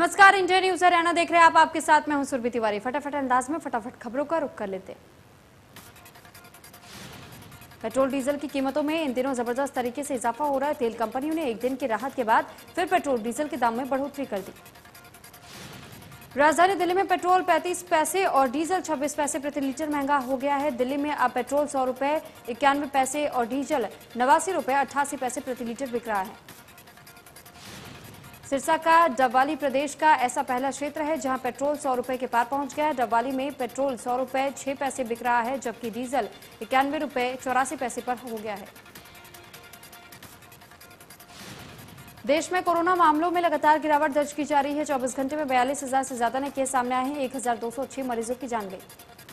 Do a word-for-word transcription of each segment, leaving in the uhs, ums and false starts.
नमस्कार, India news Haryana देख रहे हैं आप। आपके साथ मैं हूं सुरभि तिवारी। फटाफट अंदाज में फटाफट खबरों का रुख कर लेते हैं। पेट्रोल डीजल की कीमतों में इन दिनों जबरदस्त तरीके से इजाफा हो रहा है। तेल कंपनियों ने एक दिन की राहत के बाद फिर पेट्रोल डीजल के दाम में बढ़ोतरी कर दी। राजधानी दिल्ली में पेट्रोल पैंतीस पैसे और डीजल छब्बीस पैसे प्रति लीटर महंगा हो गया है। दिल्ली में अब पेट्रोल सौ रुपए इक्यानवे पैसे और डीजल नवासी रुपए अट्ठासी पैसे प्रति लीटर बिक रहा है। सिरसा का डबवाली प्रदेश का ऐसा पहला क्षेत्र है जहां पेट्रोल सौ रुपए के पार पहुंच गया है। डबवाली में पेट्रोल सौ रुपए छह पैसे बिक रहा है, जबकि डीजल इक्यानवे रुपए चौरासी पैसे पर हो गया है। देश में कोरोना मामलों में लगातार गिरावट दर्ज की जा रही है। चौबीस घंटे में बयालीस हजार से ज्यादा नए केस सामने आए हैं। एक हजार दो सौ छह मरीजों की जान गई।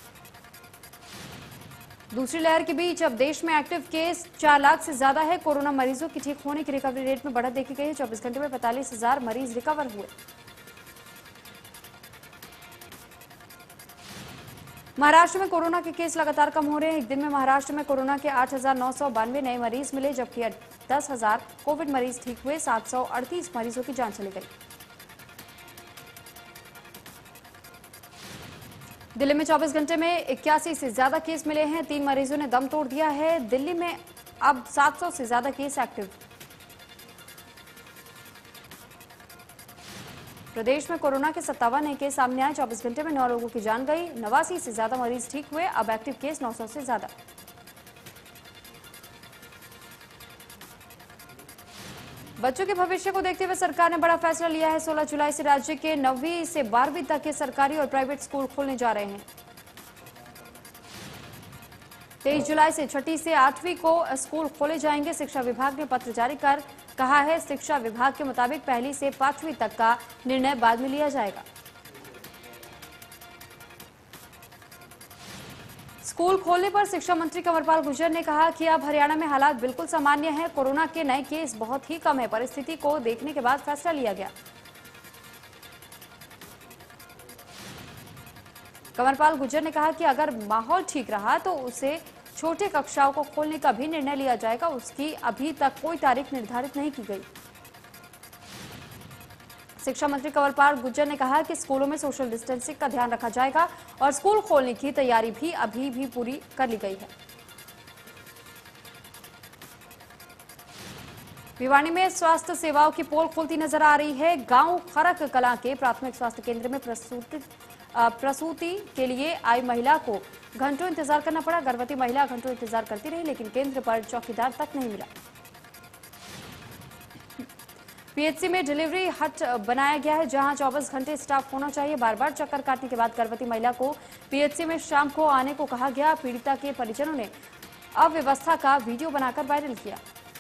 दूसरी लहर के बीच अब देश में एक्टिव केस चार लाख से ज्यादा है। कोरोना मरीजों की ठीक होने की रिकवरी रेट में बढ़त देखी गई है। चौबीस घंटे में पैंतालीस हजार मरीज रिकवर हुए। महाराष्ट्र में कोरोना के केस लगातार कम हो रहे हैं। एक दिन में महाराष्ट्र में कोरोना के आठ हजार नौ सौ बानवे नए मरीज मिले, जबकि दस हजार कोविड मरीज ठीक हुए। सात सौ अड़तीस मरीजों की जान चली गई। दिल्ली में चौबीस घंटे में इक्यासी से ज्यादा केस मिले हैं। तीन मरीजों ने दम तोड़ दिया है। दिल्ली में अब सात सौ से ज्यादा केस एक्टिव। प्रदेश में कोरोना के सत्तावन नए केस सामने आए। चौबीस घंटे में नौ लोगों की जान गई। नवासी से ज्यादा मरीज ठीक हुए। अब एक्टिव केस नौ सौ से ज्यादा। बच्चों के भविष्य को देखते हुए सरकार ने बड़ा फैसला लिया है। सोलह जुलाई से राज्य के नौवीं से बारहवीं तक के सरकारी और प्राइवेट स्कूल खोलने जा रहे हैं। तेईस जुलाई से छठी से आठवीं को स्कूल खोले जाएंगे। शिक्षा विभाग ने पत्र जारी कर कहा है, शिक्षा विभाग के मुताबिक पहली से पांचवीं तक का निर्णय बाद में लिया जाएगा। स्कूल खोलने पर शिक्षा मंत्री कंवरपाल गुर्जर ने कहा कि अब हरियाणा में हालात बिल्कुल सामान्य हैं। कोरोना के नए केस बहुत ही कम है। परिस्थिति को देखने के बाद फैसला लिया गया। कंवरपाल गुर्जर ने कहा कि अगर माहौल ठीक रहा तो उसे छोटे कक्षाओं को खोलने का भी निर्णय लिया जाएगा। उसकी अभी तक कोई तारीख निर्धारित नहीं की गई। शिक्षा मंत्री कंवरपाल गुर्जर ने कहा कि स्कूलों में सोशल डिस्टेंसिंग का ध्यान रखा जाएगा और स्कूल खोलने की तैयारी भी अभी भी पूरी कर ली गई है। भिवानी में स्वास्थ्य सेवाओं की पोल खुलती नजर आ रही है। गांव खरक कलां के प्राथमिक स्वास्थ्य केंद्र में प्रसूति प्रसूति के लिए आई महिला को घंटों इंतजार करना पड़ा। गर्भवती महिला घंटों इंतजार करती रही, लेकिन केंद्र पर चौकीदार तक नहीं मिला। पीएचसी में डिलीवरी हट बनाया गया है, जहां चौबीस घंटे स्टाफ होना चाहिए। बार बार चक्कर काटने के बाद गर्भवती महिला को पीएचसी में शाम को आने को कहा गया। पीड़िता के परिजनों ने अव्यवस्था का वीडियो बनाकर वायरल किया।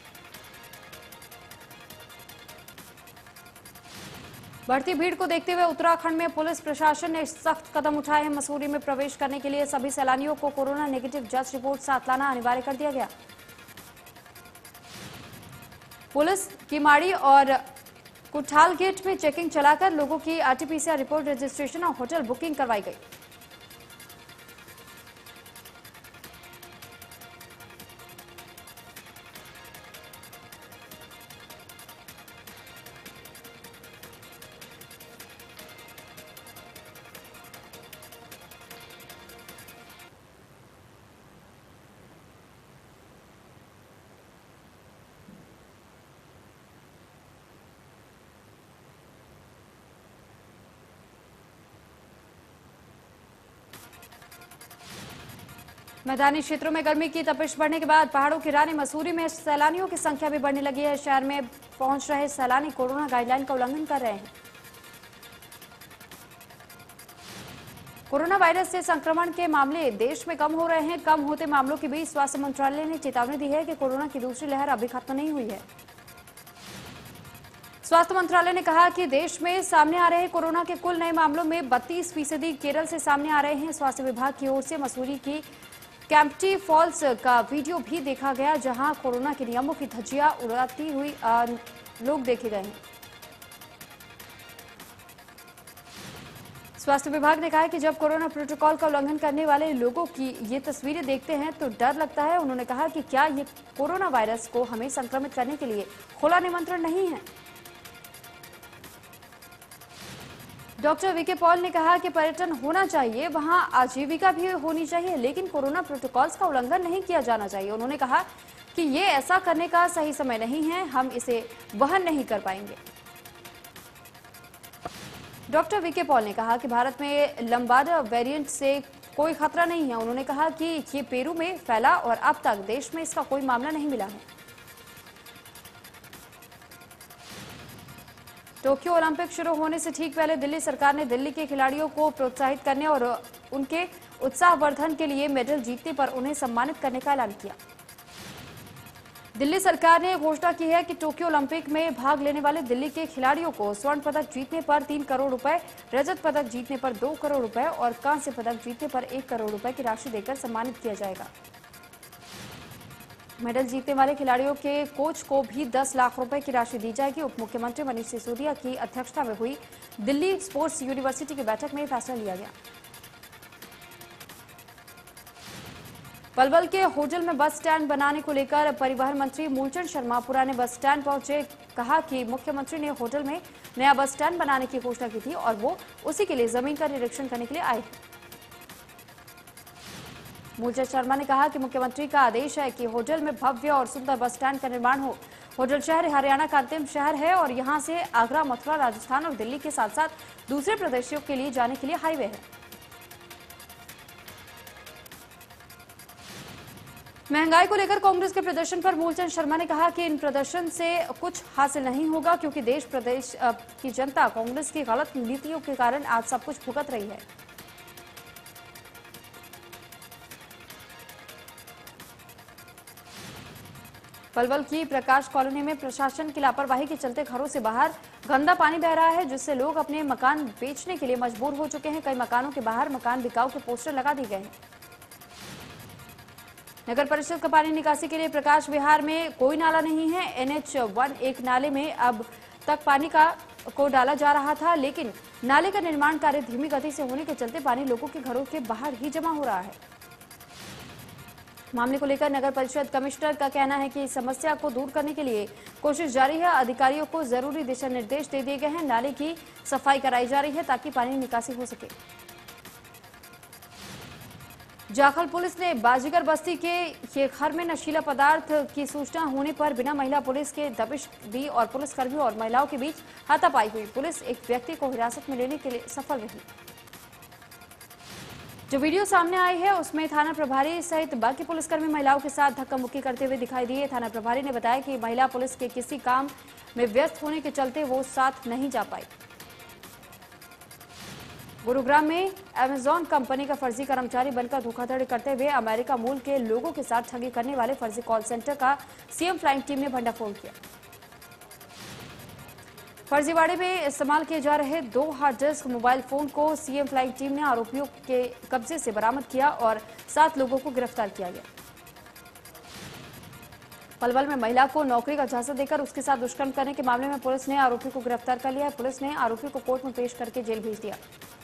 बढ़ती भीड़ को देखते हुए उत्तराखंड में पुलिस प्रशासन ने सख्त कदम उठाए हैं। मसूरी में प्रवेश करने के लिए सभी सैलानियों को कोरोना नेगेटिव जांच रिपोर्ट साथ लाना अनिवार्य कर दिया गया। पुलिस किमाड़ी और कुठाल गेट में चेकिंग चलाकर लोगों की आरटीपीसीआर रिपोर्ट, रजिस्ट्रेशन और होटल बुकिंग करवाई गई। मैदानी क्षेत्रों में गर्मी की तपिश बढ़ने के बाद पहाड़ों की रानी मसूरी में सैलानियों की संख्या भी बढ़ने लगी है। शहर में पहुंच रहे सैलानी कोरोना गाइडलाइन का उल्लंघन कर रहे हैं। कोरोना वायरस से संक्रमण के मामले देश में कम हो रहे हैं। कम होते मामलों के बीच स्वास्थ्य मंत्रालय ने चेतावनी दी है कि कोरोना की दूसरी लहर अभी खत्म नहीं हुई है। स्वास्थ्य मंत्रालय ने कहा कि देश में सामने आ रहे कोरोना के कुल नए मामलों में बत्तीस फीसदी केरल से सामने आ रहे हैं। स्वास्थ्य विभाग की ओर से मसूरी की कैंपटी फॉल्स का वीडियो भी देखा गया, जहां कोरोना के नियमों की धज्जियां उड़ाती हुई लोग देखे गए हैं। स्वास्थ्य विभाग ने कहा है कि जब कोरोना प्रोटोकॉल का उल्लंघन करने वाले लोगों की ये तस्वीरें देखते हैं तो डर लगता है। उन्होंने कहा कि क्या ये कोरोना वायरस को हमें संक्रमित करने के लिए खुला निमंत्रण नहीं है। डॉक्टर वीके पॉल ने कहा कि पर्यटन होना चाहिए, वहां आजीविका भी होनी चाहिए, लेकिन कोरोना प्रोटोकॉल्स का उल्लंघन नहीं किया जाना चाहिए। उन्होंने कहा कि ये ऐसा करने का सही समय नहीं है, हम इसे वहन नहीं कर पाएंगे। डॉक्टर वीके पॉल ने कहा कि भारत में लंबाडा वेरिएंट से कोई खतरा नहीं है। उन्होंने कहा कि ये पेरू में फैला और अब तक देश में इसका कोई मामला नहीं मिला है। टोक्यो ओलंपिक शुरू होने से ठीक पहले दिल्ली सरकार ने दिल्ली के खिलाड़ियों को प्रोत्साहित करने और उनके उत्साहवर्धन के लिए मेडल जीतने पर उन्हें सम्मानित करने का ऐलान किया। दिल्ली सरकार ने घोषणा की है कि टोक्यो ओलंपिक में भाग लेने वाले दिल्ली के खिलाड़ियों को स्वर्ण पदक जीतने पर तीन करोड़ रुपए, रजत पदक जीतने पर दो करोड़ रुपए और कांस्य पदक जीतने पर एक करोड़ रुपए की राशि देकर सम्मानित किया जाएगा। मेडल जीतने वाले खिलाड़ियों के कोच को भी दस लाख रुपए की राशि दी जाएगी। उप मुख्यमंत्री मनीष सिसोदिया की अध्यक्षता में हुई दिल्ली स्पोर्ट्स यूनिवर्सिटी की बैठक में यह फैसला लिया गया। पलवल के होटल में बस स्टैंड बनाने को लेकर परिवहन मंत्री मूलचंद शर्मा पुराने बस स्टैंड पहुंचे। कहा कि मुख्यमंत्री ने होटल में नया बस स्टैंड बनाने की घोषणा की थी और वो उसी के लिए जमीन का निरीक्षण करने के लिए आए। मूलचंद शर्मा ने कहा कि मुख्यमंत्री का आदेश है कि होटल में भव्य और सुंदर बस स्टैंड का निर्माण हो। होटल शहर हरियाणा का अंतिम शहर है और यहां से आगरा, मथुरा, राजस्थान और दिल्ली के साथ साथ दूसरे प्रदेशों के लिए जाने के लिए हाईवे है। महंगाई को लेकर कांग्रेस के प्रदर्शन पर मूलचंद शर्मा ने कहा कि इन प्रदर्शन से कुछ हासिल नहीं होगा, क्योंकि देश प्रदेश की जनता कांग्रेस की गलत नीतियों के कारण आज सब कुछ भुगत रही है। पलवल की प्रकाश कॉलोनी में प्रशासन की लापरवाही के चलते घरों से बाहर गंदा पानी बह रहा है, जिससे लोग अपने मकान बेचने के लिए मजबूर हो चुके हैं। कई मकानों के बाहर मकान बिकाऊ के पोस्टर लगा दिए गए हैं। नगर परिषद का पानी निकासी के लिए प्रकाश विहार में कोई नाला नहीं है। एनएच वन एक नाले में अब तक पानी का को डाला जा रहा था, लेकिन नाले का निर्माण कार्य धीमी गति से होने के चलते पानी लोगों के घरों के बाहर ही जमा हो रहा है। मामले को लेकर नगर परिषद कमिश्नर का कहना है कि इस समस्या को दूर करने के लिए कोशिश जारी है। अधिकारियों को जरूरी दिशा निर्देश दे दिए गए हैं। नाले की सफाई कराई जा रही है ताकि पानी निकासी हो सके। जाखल पुलिस ने बाजीगर बस्ती के ये घर में नशीला पदार्थ की सूचना होने पर बिना महिला पुलिस के दबिश दी और पुलिसकर्मियों और महिलाओं के बीच हाथापाई हुई। पुलिस एक व्यक्ति को हिरासत में लेने के लिए सफल रही। जो वीडियो सामने आई है उसमें थाना प्रभारी सहित बाकी पुलिसकर्मी महिलाओं के साथ धक्का मुक्की करते हुए दिखाई दिए। थाना प्रभारी ने बताया कि महिला पुलिस के किसी काम में व्यस्त होने के चलते वो साथ नहीं जा पाई। गुरुग्राम में अमेजॉन कंपनी का फर्जी कर्मचारी बनकर धोखाधड़ी करते हुए अमेरिका मूल के लोगों के साथ ठगी करने वाले फर्जी कॉल सेंटर का सीएम फ्लाइंग टीम ने भंडाफोड़ किया। फर्जीवाड़े में इस्तेमाल किए जा रहे दो हार्ड डिस्क मोबाइल फोन को सीएम फ्लाइंग टीम ने आरोपियों के कब्जे से बरामद किया और सात लोगों को गिरफ्तार किया गया। पलवल में महिला को नौकरी का झांसा देकर उसके साथ दुष्कर्म करने के मामले में पुलिस ने आरोपी को गिरफ्तार कर लिया है। पुलिस ने आरोपी को कोर्ट में पेश करके जेल भेज दिया।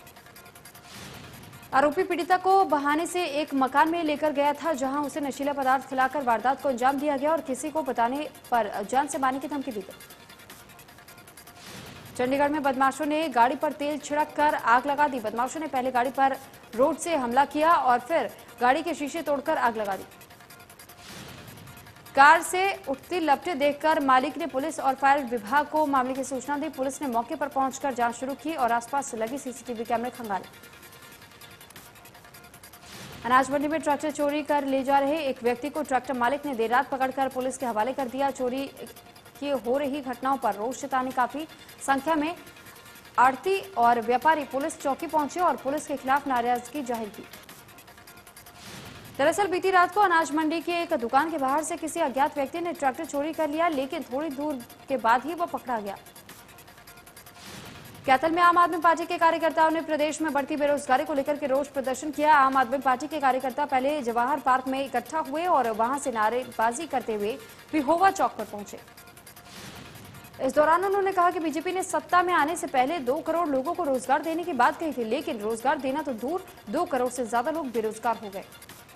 आरोपी पीड़िता को बहाने से एक मकान में लेकर गया था, जहां उसे नशीला पदार्थ खिलाकर वारदात को अंजाम दिया गया और किसी को बताने पर जान से मारने की धमकी दी गई। चंडीगढ़ में बदमाशों ने गाड़ी पर तेल छिड़क कर आग लगा दी। बदमाशों ने पहले गाड़ी पर रोड से हमला किया और फिर गाड़ी के शीशे तोड़कर आग लगा दी। कार से उठती लपटें देखकर मालिक ने पुलिस और फायर विभाग को मामले की सूचना दी। पुलिस ने मौके पर पहुंचकर जांच शुरू की और आसपास लगे सीसीटीवी कैमरे खंगाले। अनाज मंडी में ट्रैक्टर चोरी कर ले जा रहे एक व्यक्ति को ट्रैक्टर मालिक ने देर रात पकड़कर पुलिस के हवाले कर दिया। चोरी की हो रही घटनाओं पर रोष जताने काफी संख्या में आड़ती और व्यापारी पुलिस चौकी पहुंचे और पुलिस के खिलाफ नाराजगी जाहिर की। दरअसल बीती रात को अनाज मंडी के एक दुकान के बाहर से किसी अज्ञात व्यक्ति ने ट्रैक्टर चोरी कर लिया, लेकिन थोड़ी दूर के बाद ही वह पकड़ा गया। कैथल में आम आदमी पार्टी के कार्यकर्ताओं ने प्रदेश में बढ़ती बेरोजगारी को लेकर के रोष प्रदर्शन किया। आम आदमी पार्टी के कार्यकर्ता पहले जवाहर पार्क में इकट्ठा हुए और वहां से नारेबाजी करते हुए पिहोवा चौक पर पहुंचे। इस दौरान उन्होंने कहा कि बीजेपी ने सत्ता में आने से पहले दो करोड़ लोगों को रोजगार देने की बात कही थी, लेकिन रोजगार देना तो दूर, दो करोड़ से ज्यादा लोग बेरोजगार हो गए।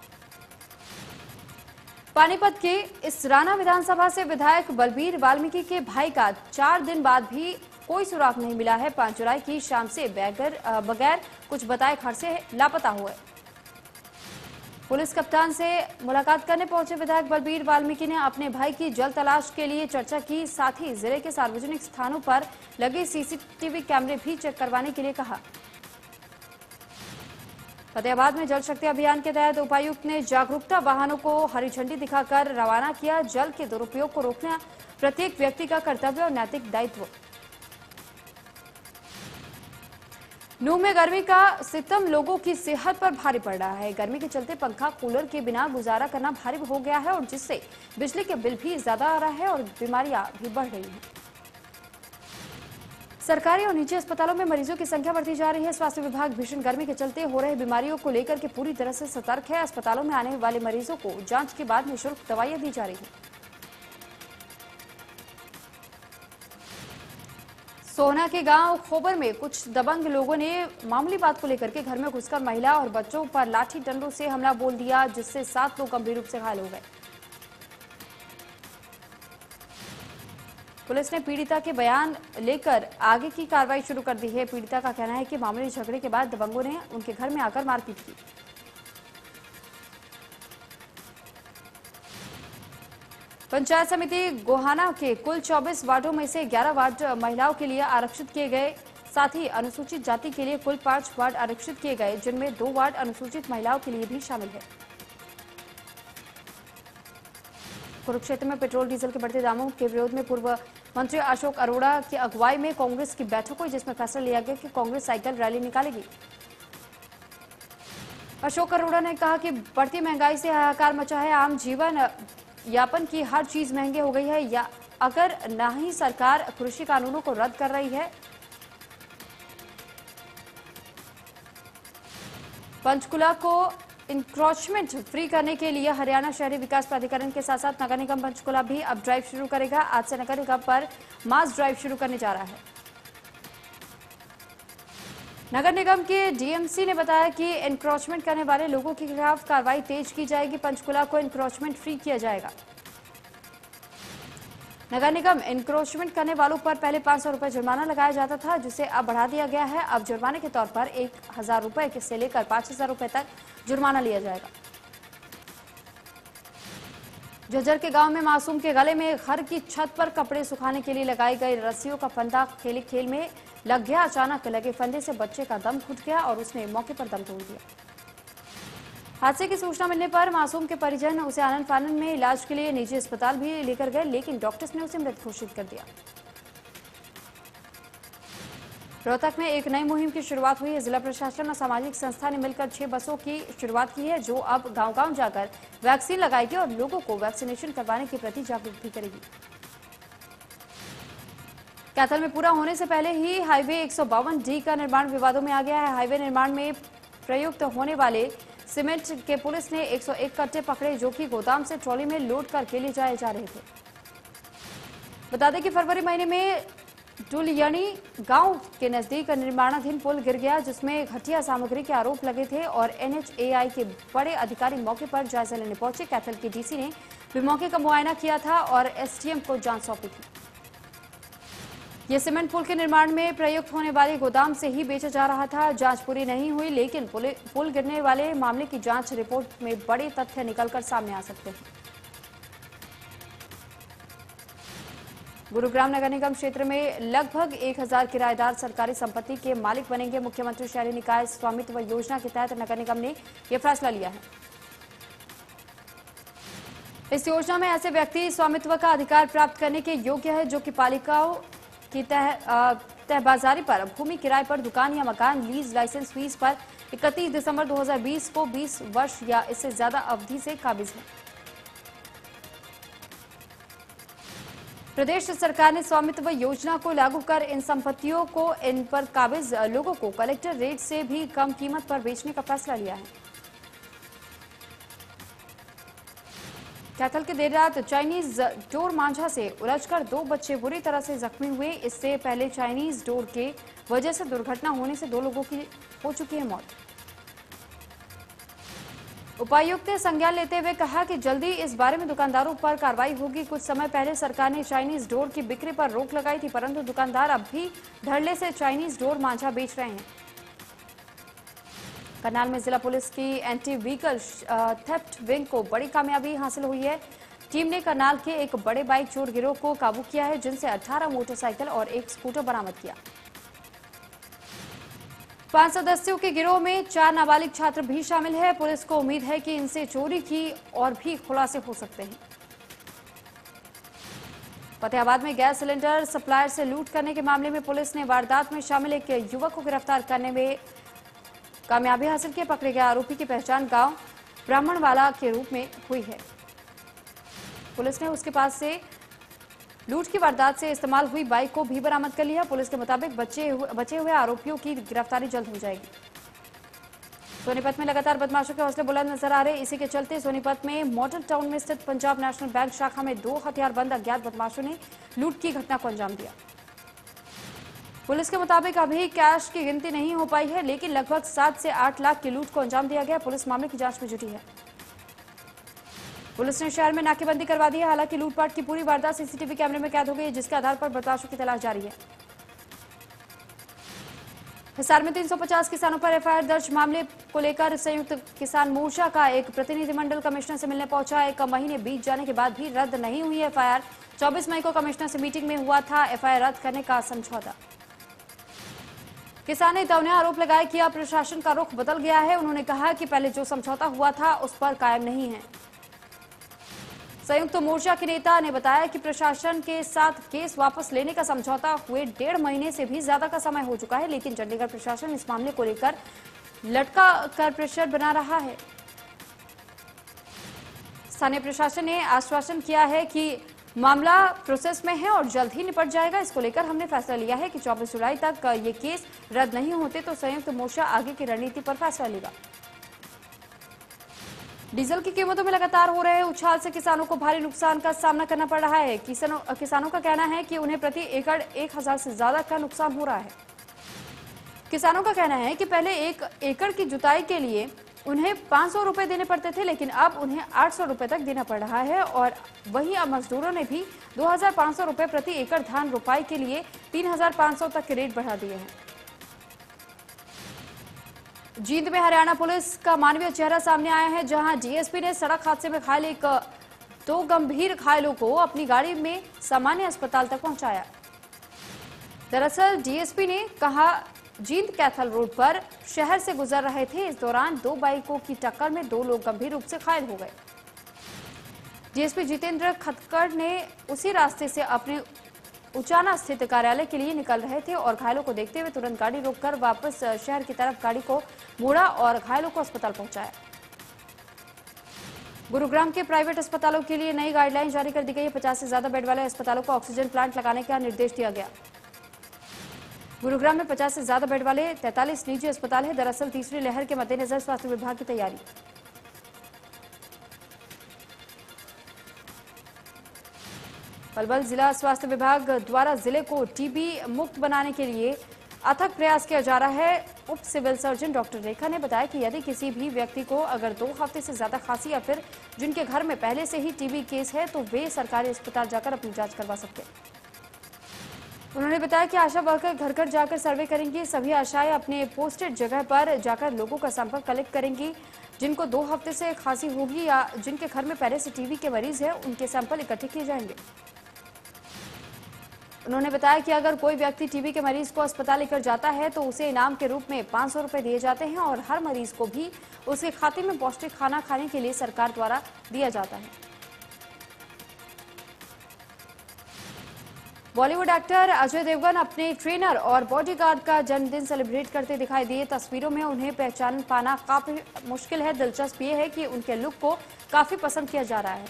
पानीपत के इस राना विधानसभा से विधायक बलबीर वाल्मीकि के भाई का चार दिन बाद भी कोई सुराग नहीं मिला है। पांच जुलाई की शाम से बगैर बगैर कुछ बताए घर से लापता हुए। पुलिस कप्तान से मुलाकात करने पहुंचे विधायक बलबीर वाल्मीकि ने अपने भाई की जल्द तलाश के लिए चर्चा की। साथ ही जिले के सार्वजनिक स्थानों पर लगे सीसीटीवी कैमरे भी चेक करवाने के लिए कहा। फतेहाबाद में जल शक्ति अभियान के तहत उपायुक्त ने जागरूकता वाहनों को हरी झंडी दिखाकर रवाना किया। जल के दुरुपयोग को रोकना प्रत्येक व्यक्ति का कर्तव्य और नैतिक दायित्व। नूह में गर्मी का सितम लोगों की सेहत पर भारी पड़ रहा है। गर्मी के चलते पंखा कूलर के बिना गुजारा करना भारी हो गया है और जिससे बिजली के बिल भी ज्यादा आ रहा है और बीमारियां भी बढ़ रही हैं। सरकारी और निजी अस्पतालों में मरीजों की संख्या बढ़ती जा रही है। स्वास्थ्य विभाग भीषण गर्मी के चलते हो रही बीमारियों को लेकर के पूरी तरह से सतर्क है। अस्पतालों में आने वाले मरीजों को जांच के बाद निःशुल्क दवाइयां दी जा रही है। सोहना के गांव खोबर में कुछ दबंग लोगों ने मामूली बात को लेकर के घर में घुसकर महिला और बच्चों पर लाठी डंडों से हमला बोल दिया, जिससे सात लोग गंभीर रूप से घायल हो गए। पुलिस ने पीड़िता के बयान लेकर आगे की कार्रवाई शुरू कर दी है। पीड़िता का कहना है कि मामूली झगड़े के बाद दबंगों ने उनके घर में आकर मारपीट की। पंचायत समिति गोहाना के कुल चौबीस वार्डों में से ग्यारह वार्ड महिलाओं के लिए आरक्षित किए गए। साथ ही अनुसूचित जाति के लिए कुल पांच वार्ड आरक्षित किए गए, जिनमें दो वार्ड अनुसूचित महिलाओं के लिए भी शामिल है। कुरुक्षेत्र में पेट्रोल डीजल के बढ़ते दामों के विरोध में पूर्व मंत्री अशोक अरोड़ा की अगुवाई में कांग्रेस की बैठक हुई, जिसमें फैसला लिया गया कि कांग्रेस साइकिल रैली निकालेगी। अशोक अरोड़ा ने कहा कि बढ़ती महंगाई से हाहाकार मचा है। आम जीवन यापन की हर चीज महंगी हो गई है, या अगर न ही सरकार कृषि कानूनों को रद्द कर रही है। पंचकुला को इंक्रोचमेंट फ्री करने के लिए हरियाणा शहरी विकास प्राधिकरण के साथ साथ नगर निगम पंचकुला भी अब ड्राइव शुरू करेगा। आज से नगर निगम पर मास ड्राइव शुरू करने जा रहा है। नगर निगम के डीएमसी ने बताया कि इंक्रोचमेंट करने वाले लोगों के खिलाफ कार्रवाई तेज की जाएगी। पंचकुला को इंक्रोचमेंट फ्री किया जाएगा। नगर निगम इंक्रोचमेंट करने वालों पर पहले पांच सौ रुपए जुर्माना लगाया जाता था, जिसे अब बढ़ा दिया गया है। अब जुर्माने के तौर पर एक हजार रुपए से लेकर पांच हजार रुपए तक जुर्माना लिया जाएगा। झज्जर के गांव में मासूम के गले में घर की छत पर कपड़े सुखाने के लिए लगाई गई रस्सियों का फंदा खेले खेल में लग गया। अचानक लगे फंदे से बच्चे का दम घुट गया और उसने मौके पर दम तोड़ दिया। हादसे की सूचना मिलने पर मासूम के परिजन उसे आनन फानन में इलाज के लिए निजी अस्पताल भी लेकर गए, लेकिन डॉक्टर्स ने उसे मृत घोषित कर दिया। रोहतक में एक नई मुहिम की शुरुआत हुई है। जिला प्रशासन और सामाजिक संस्था ने मिलकर छह बसों की शुरुआत की है, जो अब गांव-गांव जाकर वैक्सीन लगाएगी और लोगों को वैक्सीनेशन करवाने के प्रति जागरूक भी करेगी। कैथल में पूरा होने से पहले ही हाईवे एक सौ बावन डी का निर्माण विवादों में आ गया है। हाईवे निर्माण में प्रयुक्त होने वाले सीमेंट के पुलिस ने एक सौ एक कट्टे पकड़े, जो कि गोदाम से ट्रॉली में लोड करके ले जाए जा रहे थे। बता दें कि फरवरी महीने में डुलियनी गांव के नजदीक निर्माणाधीन पुल गिर गया, जिसमें घटिया सामग्री के आरोप लगे थे और एनएचएआई के बड़े अधिकारी मौके पर जायजा लेने पहुंचे। कैथल के डीसी ने भी मौके का मुआयना किया था और एसडीएम को जांच सौंपी थी। ये सीमेंट पुल के निर्माण में प्रयुक्त होने वाले गोदाम से ही बेचा जा रहा था। जांच पूरी नहीं हुई, लेकिन पुल गिरने वाले मामले की जांच रिपोर्ट में बड़े तथ्य निकलकर सामने आ सकते हैं। गुरुग्राम नगर निगम क्षेत्र में लगभग एक हजार किराएदार सरकारी संपत्ति के मालिक बनेंगे। मुख्यमंत्री शहरी निकाय स्वामित्व योजना के तहत नगर निगम ने यह फैसला लिया है। इस योजना में ऐसे व्यक्ति स्वामित्व का अधिकार प्राप्त करने के योग्य है, जो कि पालिकाओं की तह तहबाजारी पर भूमि किराए पर दुकान या मकान लीज लाइसेंस फीस पर इकतीस दिसंबर दो हज़ार बीस को बीस वर्ष या इससे ज्यादा अवधि से काबिज है। प्रदेश सरकार ने स्वामित्व योजना को लागू कर इन संपत्तियों को इन पर काबिज लोगों को कलेक्टर रेट से भी कम कीमत पर बेचने का फैसला लिया है। कैथल के देर रात चाइनीज डोर मांझा से उलझकर दो बच्चे बुरी तरह से जख्मी हुए। इससे पहले चाइनीज डोर के वजह से दुर्घटना होने से दो लोगों की हो चुकी है मौत। उपायुक्त ने संज्ञान लेते हुए कहा कि जल्दी इस बारे में दुकानदारों पर कार्रवाई होगी। कुछ समय पहले सरकार ने चाइनीज डोर की बिक्री पर रोक लगाई थी, परंतु दुकानदार अब भी धड़ल्ले से चाइनीज डोर मांझा बेच रहे हैं। करनाल में जिला पुलिस की एंटी व्हीकल थेफ्ट विंग को बड़ी कामयाबी हासिल हुई है। टीम ने करनाल के एक बड़े बाइक चोर गिरोह को काबू किया है, जिनसे अठारह मोटरसाइकिल और एक स्कूटर बरामद किया। पांच सदस्यों के गिरोह में चार नाबालिग छात्र भी शामिल है। पुलिस को उम्मीद है कि इनसे चोरी की और भी खुलासे हो सकते हैं। फतेहाबाद में गैस सिलेंडर सप्लायर से लूट करने के मामले में पुलिस ने वारदात में शामिल एक युवक को गिरफ्तार करने में कामयाबी हासिल की। पकड़े गए आरोपी की पहचान गांव ब्राह्मणवाला के रूप में हुई है। पुलिस ने उसके पास से लूट की वारदात से इस्तेमाल हुई बाइक को भी बरामद कर लिया। पुलिस के मुताबिक बचे हुए बचे हुए आरोपियों की गिरफ्तारी जल्द हो जाएगी। सोनीपत में लगातार बदमाशों के हौसले बुलंद नजर आ रहे। इसी के चलते सोनीपत में मॉडल टाउन में स्थित पंजाब नेशनल बैंक शाखा में दो हथियारबंद अज्ञात बदमाशों ने लूट की घटना को अंजाम दिया। पुलिस के मुताबिक अभी कैश की गिनती नहीं हो पाई है, लेकिन लगभग सात से आठ लाख की लूट को अंजाम दिया गया। पुलिस मामले की जांच में जुटी है। पुलिस ने शहर में नाकेबंदी करवा दी है। हालांकि लूटपाट की पूरी वारदात सीसीटीवी कैमरे में कैद हो गई है, जिसके आधार पर बदमाशों की तलाश जारी है। हिसार में तीन सौ पचास किसानों पर एफआईआर दर्ज। मामले को लेकर संयुक्त किसान मोर्चा का एक प्रतिनिधिमंडल कमिश्नर से मिलने पहुंचा। एक महीने बीत जाने के बाद भी रद्द नहीं हुई एफआईआर। चौबीस मई को कमिश्नर से मीटिंग में हुआ था एफआईआर रद्द करने का समझौता। किसान नेताओं ने आरोप लगाया कि अब प्रशासन का रुख बदल गया है। उन्होंने कहा कि पहले जो समझौता हुआ था उस पर कायम नहीं है। संयुक्त मोर्चा के नेता ने बताया कि प्रशासन के साथ केस वापस लेने का समझौता हुए डेढ़ महीने से भी ज्यादा का समय हो चुका है, लेकिन चंडीगढ़ प्रशासन इस मामले को लेकर लटका कर प्रेशर बना रहा है। स्थानीय प्रशासन ने आश्वासन किया है कि मामला प्रोसेस में है और जल्द ही निपट जाएगा। इसको लेकर हमने फैसला लिया है कि चौबीस जुलाई तक ये केस रद्द नहीं होते तो संयुक्त मोर्चा आगे की रणनीति पर फैसला लेगा। डीजल की कीमतों में लगातार हो रहे उछाल से किसानों को भारी नुकसान का सामना करना पड़ रहा है। किसानों किसानों का कहना है कि उन्हें प्रति एकड़ एक हजार से ज्यादा का नुकसान हो रहा है। किसानों का कहना है कि पहले एक एकड़ की जुताई के लिए उन्हें पाँच सौ रुपए देने पड़ते थे, लेकिन अब उन्हें आठ सौ रुपए तक देना पड़ रहा है। और वहीं अब मजदूरों ने भी दो हजार पाँच सौ रुपए प्रति एकड़ धान रोपाई के लिए तीन हजार पाँच सौ तक के रेट बढ़ा दिए हैं। जींद में हरियाणा पुलिस का मानवीय चेहरा सामने आया है, जहां डीएसपी ने सड़क हादसे में घायल एक दो गंभीर घायलों को अपनी गाड़ी में सामान्य अस्पताल तक पहुंचाया। दरअसल डीएसपी ने कहा जींद कैथल रोड पर शहर से गुजर रहे थे। इस दौरान दो बाइकों की टक्कर में दो लोग गंभीर रूप से घायल हो गए। डीएसपी जितेंद्र खटकर ने उसी रास्ते से अपने उचाना स्थित कार्यालय के लिए निकल रहे थे और घायलों को देखते हुए तुरंत गाड़ी रोककर वापस शहर की तरफ गाड़ी को मोड़ा और घायलों को अस्पताल पहुंचाया। गुरुग्राम के प्राइवेट अस्पतालों के लिए नई गाइडलाइन जारी कर दी गई है। पचास से ज्यादा बेड वाले अस्पतालों को ऑक्सीजन प्लांट लगाने का निर्देश दिया गया। गुरुग्राम में पचास से ज्यादा बेड वाले तैंतालीस निजी अस्पताल है। दरअसल तीसरी लहर के मद्देनजर स्वास्थ्य विभाग की तैयारी। पलवल जिला स्वास्थ्य विभाग द्वारा जिले को टीबी मुक्त बनाने के लिए अथक प्रयास किया जा रहा है। उप सिविल सर्जन डॉक्टर रेखा ने बताया कि यदि किसी भी व्यक्ति को अगर दो हफ्ते से ज्यादा खांसी या फिर जिनके घर में पहले से ही टीबी केस है तो वे सरकारी अस्पताल जाकर अपनी जांच करवा सकते हैं। उन्होंने बताया कि आशा वर्कर घर घर जाकर सर्वे करेंगी। सभी आशाएं अपने पोस्टेड जगह पर जाकर लोगों का सैंपल कलेक्ट करेंगी। जिनको दो हफ्ते से खांसी होगी या जिनके घर में पहले से टीबी के मरीज है उनके सैंपल इकट्ठे किए जाएंगे। उन्होंने बताया कि अगर कोई व्यक्ति टीबी के मरीज को अस्पताल लेकर जाता है तो उसे इनाम के रूप में पाँच सौ रुपए दिए जाते हैं और हर मरीज को भी उसके खाते में पौष्टिक खाना खाने के लिए सरकार द्वारा दिया जाता है। बॉलीवुड एक्टर अजय देवगन अपने ट्रेनर और बॉडीगार्ड का जन्मदिन सेलिब्रेट करते दिखाई दिए। तस्वीरों में उन्हें पहचान पाना काफी मुश्किल है। दिलचस्प ये है कि उनके लुक को काफी पसंद किया जा रहा है।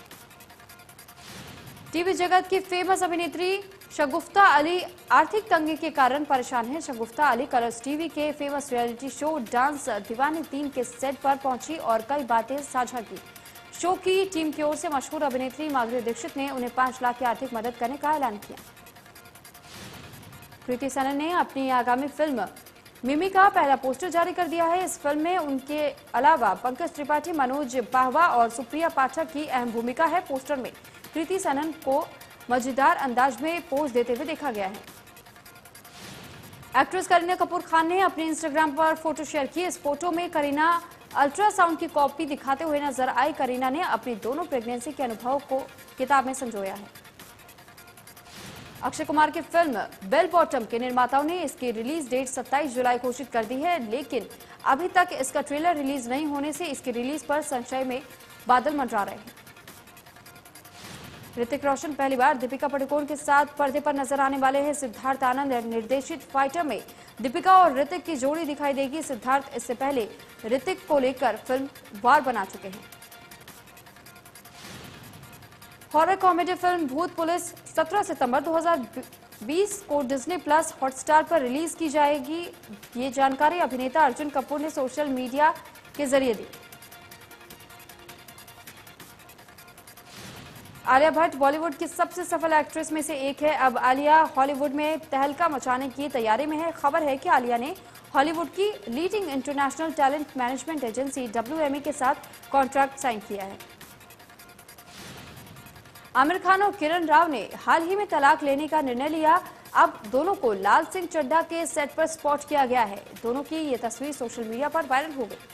टीवी जगत की फेमस अभिनेत्री शगुफ्ता अली आर्थिक तंगी के कारण परेशान है। शगुफ्ता अली कलर्स टीवी के famous reality show dance Deewane तीन के सेट पर पहुंची और कई बातें साझा की। शो की टीम की ओर से मशहूर अभिनेत्री माधुरी दीक्षित ने उन्हें पांच लाख की आर्थिक मदद करने का ऐलान किया। कृति सनन ने अपनी आगामी फिल्म मिमी का पहला पोस्टर जारी कर दिया है। इस फिल्म में उनके अलावा पंकज त्रिपाठी, मनोज पाहवा और सुप्रिया पाठक की अहम भूमिका है। पोस्टर में कृति सनन को मजेदार अंदाज में पोज देते हुए देखा गया है। एक्ट्रेस करीना कपूर खान ने अपने इंस्टाग्राम पर फोटो शेयर की। इस फोटो में करीना अल्ट्रासाउंड की कॉपी दिखाते हुए नजर आई। करीना ने अपनी दोनों प्रेगनेंसी के अनुभव को किताब में संजोया है। अक्षय कुमार की फिल्म बेल बॉटम के निर्माताओं ने इसकी रिलीज डेट सत्ताईस जुलाई घोषित कर दी है, लेकिन अभी तक इसका ट्रेलर रिलीज नहीं होने से इसकी रिलीज पर संशय में बादल मंडरा रहे हैं। ऋतिक रोशन पहली बार दीपिका पादुकोण के साथ पर्दे पर नजर आने वाले हैं। सिद्धार्थ आनंद निर्देशित फाइटर में दीपिका और ऋतिक की जोड़ी दिखाई देगी। सिद्धार्थ इससे पहले ऋतिक को लेकर फिल्म वार बना चुके हैं। Horror comedy film Bhoot police सत्रह सितंबर दो हज़ार बीस को डिज्नी प्लस हॉटस्टार पर रिलीज की जाएगी। ये जानकारी अभिनेता अर्जुन कपूर ने सोशल मीडिया के जरिए दी। आलिया भट्ट बॉलीवुड की सबसे सफल एक्ट्रेस में से एक है। अब आलिया हॉलीवुड में तहलका मचाने की तैयारी में है। खबर है कि आलिया ने हॉलीवुड की leading international talent management agency W M E के साथ कॉन्ट्रैक्ट साइन किया है। आमिर खान और किरण राव ने हाल ही में तलाक लेने का निर्णय लिया। अब दोनों को लाल सिंह चड्ढा के सेट पर स्पॉट किया गया है। दोनों की ये तस्वीर सोशल मीडिया पर वायरल हो गई।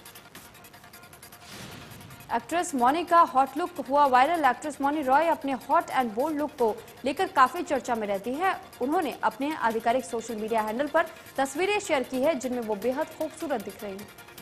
एक्ट्रेस मौनी का हॉट लुक हुआ वायरल। एक्ट्रेस मौनी रॉय अपने हॉट एंड बोल्ड लुक को लेकर काफी चर्चा में रहती है। उन्होंने अपने आधिकारिक सोशल मीडिया हैंडल पर तस्वीरें शेयर की है जिनमें वो बेहद खूबसूरत दिख रही हैं।